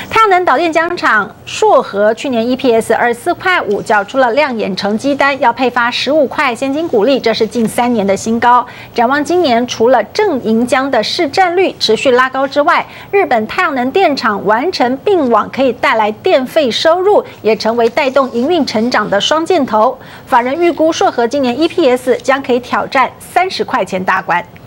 太阳能导电浆厂硕和去年 EPS 24.5块，缴出了亮眼成绩单，要配发15块现金股利，这是近3年的新高。展望今年，除了正银浆的市占率持续拉高之外，日本太阳能电厂完成并网可以带来电费收入，也成为带动营运成长的双箭头。法人预估硕和今年 EPS 将可以挑战30块钱大关。